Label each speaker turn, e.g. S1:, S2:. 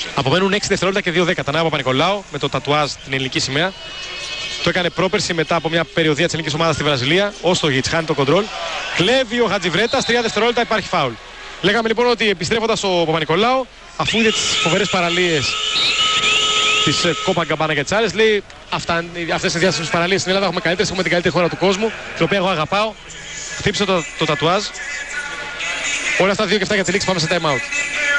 S1: Απομένουν 6 δευτερόλεπτα και 2 δέκατα. Νέα Παπα-Νικολάου με το τατουάζ την ελληνική σημαία. Το έκανε πρόπερση μετά από μια περιοδία της ελληνικής ομάδας στη Βραζιλία. Ως το Γιτς, χάνει το κοντρόλ. Κλέβει ο Χατζιβρέτας, 3 δευτερόλεπτα υπάρχει φάουλ. Λέγαμε λοιπόν ότι επιστρέφοντας ο Παπα-Νικολάου, αφού είδε τις φοβερές παραλίες της Κόπα Γκαμπάνα και τις άλλες, λέει αυτές οι διάσημες παραλίες στην Ελλάδα έχουμε καλύτερες, έχουμε την καλύτερη χώρα του κόσμου, την οποία εγώ αγαπάω. Χτύπησε το τατουάζ. Όλα αυτά 2 και 7 για τη λήξη, πάμε σε time out.